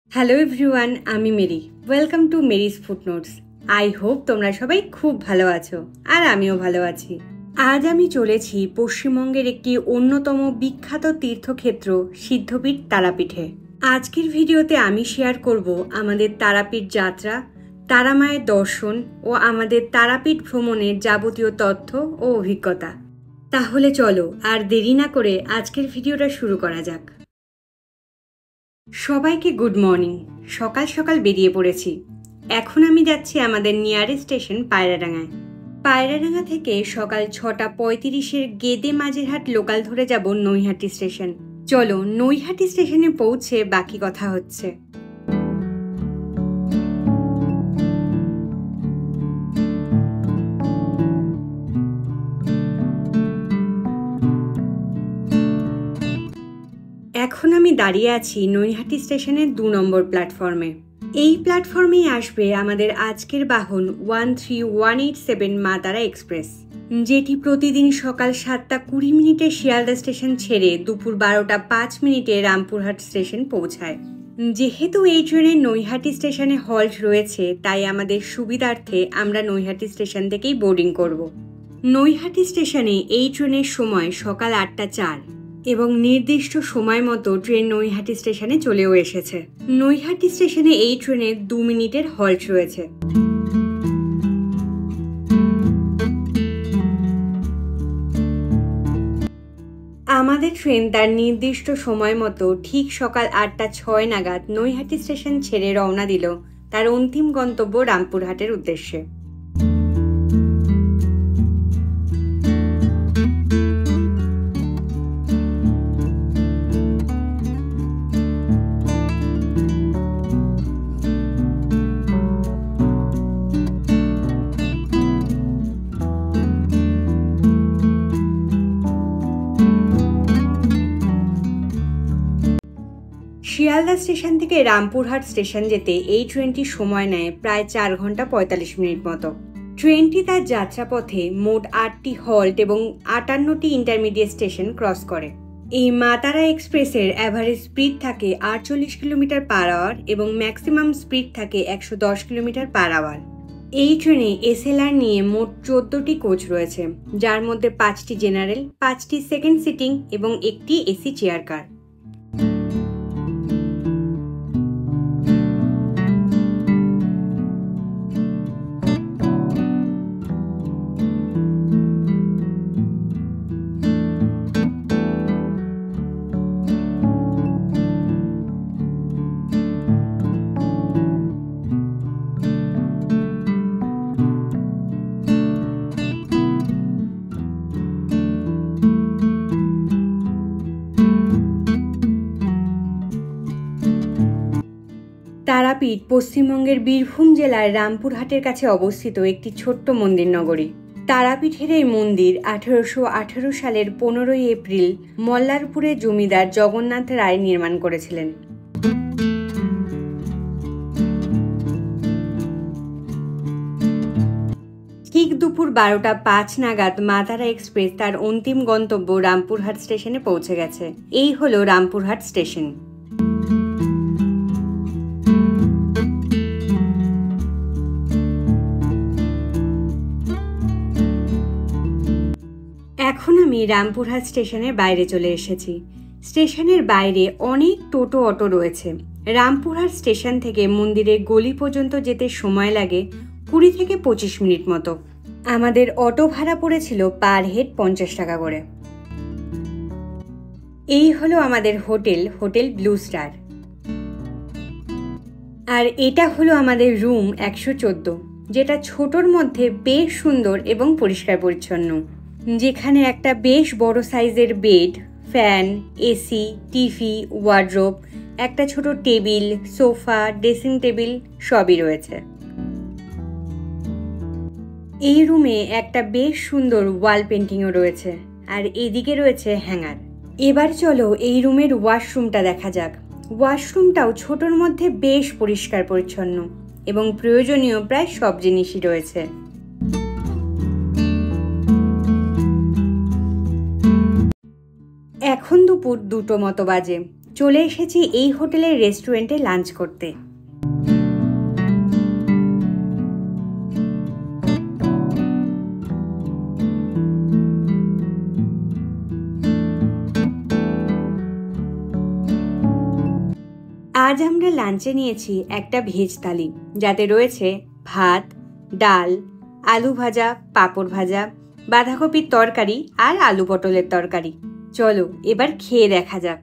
Hello everyone, আমি Mary. Welcome to Mary's footnotes. I hope তোমরা সবাই খুব ভালো আছো, আর আমিও ভালো আছি। আজ আমি চলেছি পশ্চিমবঙ্গের একটি অন্যতম বিখ্যাত তীর্থক্ষেত্র সিদ্ধপীঠ তারাপীঠে। আজকের ভিডিওতে আমি শেয়ার করব আমাদের তারাপীঠ যাত্রা, তারামায়ের দর্শন ও আমাদের তারাপীঠ ভ্রমণের যাবতীয় তথ্য ও অভিজ্ঞতা। তাহলে চলো আর দেরি না করে আজকের ভিডিওটা শুরু করা যাক। সবাইকে গুড মর্নিং। সকাল সকাল বেরিয়ে পড়েছি। এখন আমি যাচ্ছি আমাদের নিয়ারেস্ট স্টেশন পায়রাডাঙ্গায়। পায়রাডাঙ্গা থেকে সকাল 6:35 গেদে মাঝেরহাট লোকাল ধরে যাব নৈহাটি স্টেশন। চলো নৈহাটি স্টেশনে পৌঁছে বাকি কথা হচ্ছে। এখন আমি দাঁড়িয়ে আছি নৈহাটি স্টেশনের 2 নম্বর প্ল্যাটফর্মে। এই প্ল্যাটফর্মেই আসবে আমাদের আজকের বাহন 13187 মা তারা এক্সপ্রেস, যেটি প্রতিদিন সকাল 7:20 শিয়ালদা স্টেশন ছেড়ে দুপুর 12:05 রামপুরহাট স্টেশন পৌঁছায়। যেহেতু এই ট্রেনে নৈহাটি স্টেশনে হল্ট রয়েছে, তাই আমাদের সুবিধার্থে আমরা নৈহাটি স্টেশন থেকেই বোর্ডিং করব। নৈহাটি স্টেশনে এই ট্রেনের সময় সকাল 8:04 এবং নির্দিষ্ট সময় মতো ট্রেন নৈহাটি স্টেশনে চলেও এসেছে। নৈহাটি স্টেশনে এই ট্রেনে 2 মিনিটের হল্ট রয়েছে। আমাদের ট্রেন তার নির্দিষ্ট সময় মতো ঠিক সকাল 8:06 নাগাদ নৈহাটি স্টেশন ছেড়ে রওনা দিল তার অন্তিম গন্তব্য রামপুরহাটের উদ্দেশ্যে। শিয়ালদা স্টেশন থেকে রামপুরহাট স্টেশন যেতে এই ট্রেনটি সময় নেয় প্রায় 4 ঘন্টা 45 মিনিট মতো। ট্রেনটি তার যাত্রাপথে মোট 8টি হল্ট এবং 58টি ইন্টারমিডিয়েট স্টেশন ক্রস করে। এই মা তারা এক্সপ্রেসের অ্যাভারেজ স্পিড থাকে 48 কিলোমিটার পার আওয়ার এবং ম্যাক্সিমাম স্পিড থাকে 110 কিলোমিটার পার আওয়ার। এই ট্রেনে এসএলআর নিয়ে মোট 14টি কোচ রয়েছে, যার মধ্যে 5টি জেনারেল, 5টি সেকেন্ড সিটিং এবং একটি এসি চেয়ার কার। তারাপীঠ পশ্চিমবঙ্গের বীরভূম জেলার রামপুরহাটের কাছে অবস্থিত একটি ছোট্ট মন্দির নগরী। তারাপীঠের এই মন্দির 1818 সালের 15 এপ্রিল মল্লারপুরের জমিদার জগন্নাথ রায় নির্মাণ করেছিলেন। ঠিক দুপুর 12:05 নাগাদ মা তারা এক্সপ্রেস তার অন্তিম গন্তব্য রামপুরহাট স্টেশনে পৌঁছে গেছে। এই হলো রামপুরহাট স্টেশন। এখন আমি রামপুরহাট স্টেশনের বাইরে চলে এসেছি। স্টেশনের বাইরে অনেক টোটো অটো রয়েছে। রামপুরহাট স্টেশন থেকে মন্দিরের গলি পর্যন্ত যেতে সময় লাগে 20 থেকে 25 মিনিট মতো। আমাদের অটো ভাড়া পড়েছিল পার হেড 50 টাকা করে। এই হলো আমাদের হোটেল ব্লু স্টার। আর এটা হলো আমাদের রুম 114, যেটা ছোটর মধ্যে বেশ সুন্দর এবং পরিষ্কার পরিচ্ছন্ন, যেখানে একটা বেশ বড় সাইজের bed, fan, AC, TV, wardrobe, একটা ছোট টেবিল, সোফা, ড্রেসিং টেবিল সবই রয়েছে। এই রুমে একটা বেশ সুন্দর ওয়াল পেন্টিংও রয়েছে, আর এদিকে রয়েছে হ্যাঙ্গার। এবার চলো এই রুমের ওয়াশরুমটা দেখা যাক। ওয়াশরুমটাও ছোটর মধ্যে বেশ পরিষ্কার পরিচ্ছন্ন এবং প্রয়োজনীয় প্রায় সব জিনিসই রয়েছে। এখন দুপুর 2টো মতো বাজে। চলে এসেছি এই হোটেলের রেস্টুরেন্টে লাঞ্চ করতে। আজ আমরা লাঞ্চে নিয়েছি একটা ভেজ থালি, যাতে রয়েছে ভাত, ডাল, আলু ভাজা, পাঁপড় ভাজা, বাঁধাকপির তরকারি আর আলু পটলের তরকারি। চলো এবার খেয়ে দেখা যাক।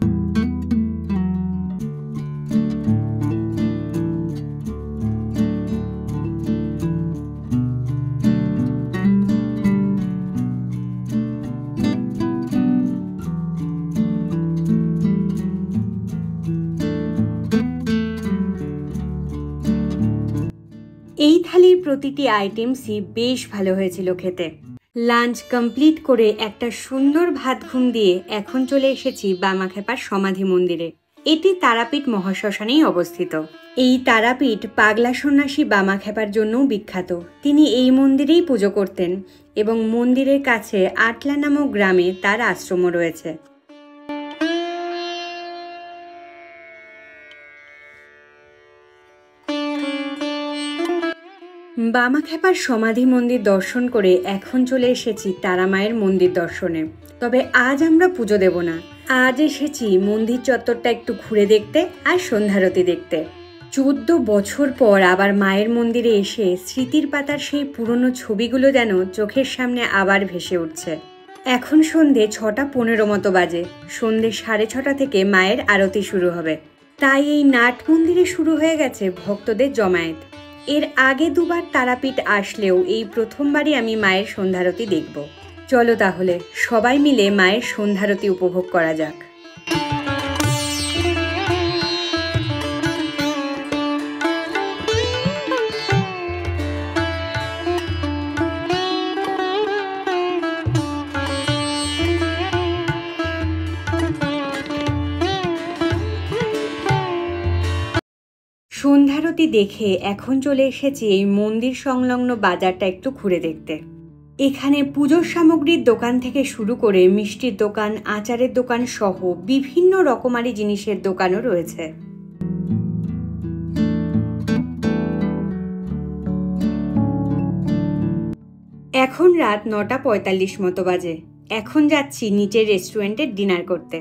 এই থালির প্রতিটি আইটেমসই বেশ ভালো হয়েছিল খেতে। লাঞ্চ কমপ্লিট করে একটা সুন্দর ভাত ঘুম দিয়ে এখন চলে এসেছি বামাখ্যাপার সমাধি মন্দিরে। এটি তারাপীঠ মহাশ্মশানেই অবস্থিত। এই তারাপীঠ পাগলা সন্ন্যাসী বামাখ্যাপার জন্যও বিখ্যাত। তিনি এই মন্দিরেই পুজো করতেন এবং মন্দিরের কাছে আটলা নামক গ্রামে তার আশ্রমও রয়েছে। বামাখ্যাপার সমাধি মন্দির দর্শন করে এখন চলে এসেছি তারা মায়ের মন্দির দর্শনে। তবে আজ আমরা পুজো দেব না, আজ এসেছি মন্দির চত্বরটা একটু ঘুরে দেখতে আর সন্ধ্যারতি দেখতে। 14 বছর পর আবার মায়ের মন্দিরে এসে স্মৃতির পাতার সেই পুরনো ছবিগুলো যেন চোখের সামনে আবার ভেসে উঠছে। এখন সন্ধে 6:15 মতো বাজে। সন্ধে 6:30 থেকে মায়ের আরতি শুরু হবে, তাই এই নাট মন্দিরে শুরু হয়ে গেছে ভক্তদের জমায়েত। এর আগে দুবার তারাপীঠ আসলেও এই প্রথমবারই আমি মায়ের সন্ধ্যারতি দেখব। চলো তাহলে সবাই মিলে মায়ের সন্ধ্যারতি উপভোগ করা যাক। সন্ধ্যারতি দেখে এখন চলে এসেছি এই মন্দির সংলগ্ন বাজারটা একটু ঘুরে দেখতে। এখানে পুজোর সামগ্রীর দোকান থেকে শুরু করে মিষ্টির দোকান, আচারের দোকান সহ বিভিন্ন রকমারি জিনিসের দোকানও রয়েছে। এখন রাত 9:45 মতো বাজে। এখন যাচ্ছি নিচের রেস্টুরেন্টে ডিনার করতে।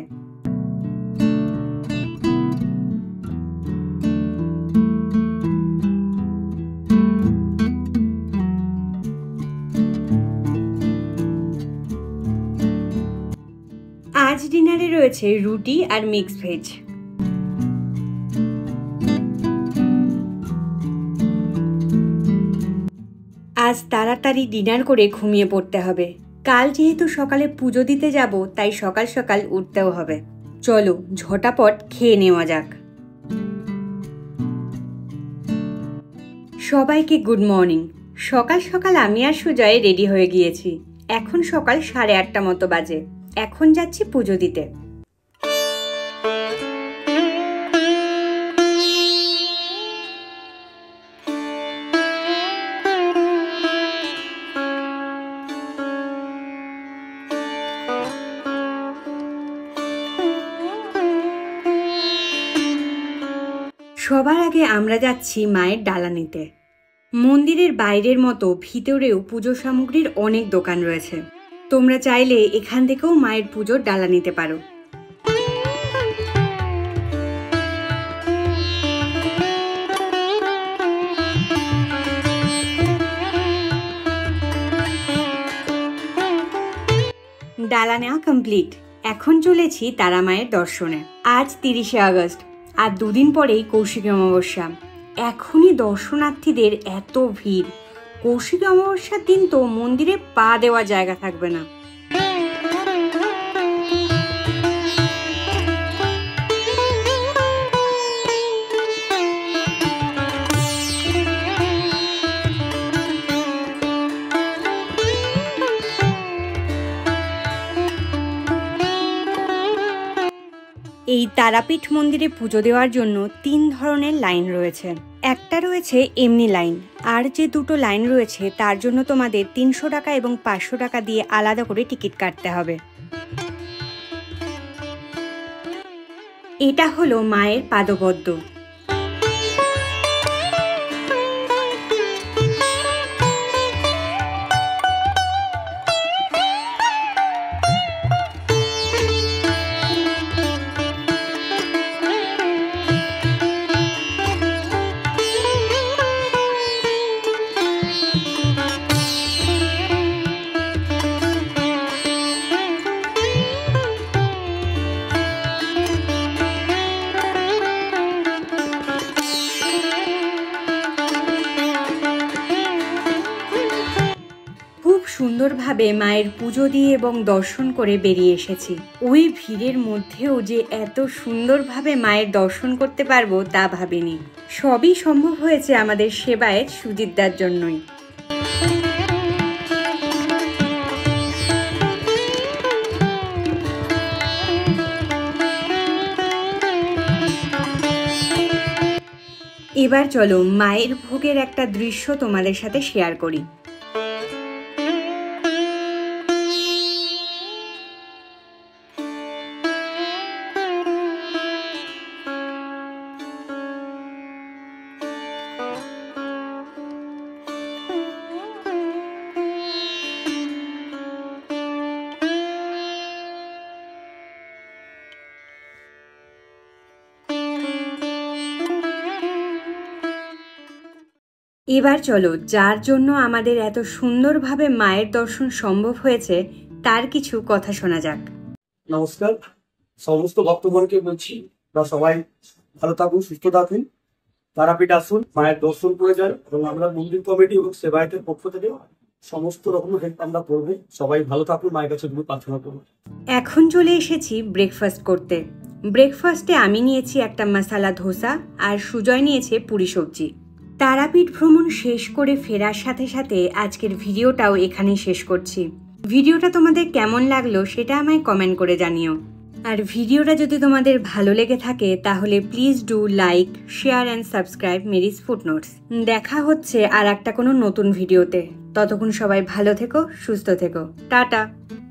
আজ ডিনারে রয়েছে রুটি আর মিক্স ভেজ। আজ তাড়াতাড়ি ডিনার করে ঘুমিয়ে পড়তে হবে। কাল যেহেতু সকালে পুজো দিতে যাব, তাই সকাল সকাল উঠতেও হবে। চলো ঝটাপট খেয়ে নেওয়া যাক। সবাইকে গুড মর্নিং। সকাল সকাল আমি আর সুজয় রেডি হয়ে গিয়েছি। এখন সকাল 8:30 মতো বাজে। এখন যাচ্ছি পুজো দিতে। সবার আগে আমরা যাচ্ছি মায়ের ডালা নিতে। মন্দিরের বাইরের মতো ভিতরেও পুজো সামগ্রীর অনেক দোকান রয়েছে। তোমরা চাইলে এখান থেকেও মায়ের পুজোর ডালা নিতে পারো। ডালা নেওয়া কমপ্লিট। এখন চলেছি তারা মায়ের দর্শনে। আজ 30শে আগস্ট, আর দুদিন পরেই কৌশিকী অমাবস্যা। এখনই দর্শনার্থীদের এত ভিড়। কৌশিকী অমাবস্যার দিন তো মন্দিরে পা দেওয়ার জায়গা থাকবে না। এই তারাপীঠ মন্দিরে পুজো দেওয়ার জন্য 3 ধরনের লাইন রয়েছে। একটা রয়েছে এমনি লাইন, আর যে দুটো লাইন রয়েছে তার জন্য তোমাদের 300 টাকা এবং 500 টাকা দিয়ে আলাদা করে টিকিট কাটতে হবে। এটা হলো মায়ের পাদপদ্ম। খুব সুন্দরভাবে মায়ের পুজো দিয়ে এবং দর্শন করে বেরিয়ে এসেছি। ওই ভিড়ের মধ্যেও যে এত সুন্দরভাবে মায়ের দর্শন করতে পারবো তা ভাবিনি। সবই সম্ভব হয়েছে আমাদের সেবায়েত সুজিতদার জন্যই। এবার চলো মায়ের ভোগের একটা দৃশ্য তোমাদের সাথে শেয়ার করি। এবার চলো যার জন্য আমাদের এত সুন্দরভাবে মায়ের দর্শন সম্ভব হয়েছে তার কিছু কথা শোনা যাক। নমস্কার, সমস্ত ভক্তগণকে বলছি সবাই ভালো থাকুন, সুস্থ থাকুন, তারাপীঠ আসুন, মায়ের দর্শন করে যান এবং আমরা মন্দির কমিটি এবং সেবায়েতের পক্ষ থেকে সমস্ত রকম হেল্প আমরা করবো। সবাই ভালো থাকুন, মায়ের কাছে প্রার্থনা করুন। এখন চলে এসেছি ব্রেকফাস্ট করতে। ব্রেকফাস্টে আমি নিয়েছি একটা মশালা ধোসা আর সুজয় নিয়েছে পুরি সবজি। তারাপীঠ ভ্রমণ শেষ করে ফেরার সাথে সাথে আজকের ভিডিওটাও এখানেই শেষ করছি। ভিডিওটা তোমাদের কেমন লাগলো সেটা আমায় কমেন্ট করে জানিও। আর ভিডিওটা যদি তোমাদের ভালো লেগে থাকে তাহলে please do like, share and subscribe Mary's footnotes. দেখা হচ্ছে আর একটা কোনো নতুন ভিডিওতে। ততক্ষণ সবাই ভালো থেকো, সুস্থ থেকো। টাটা।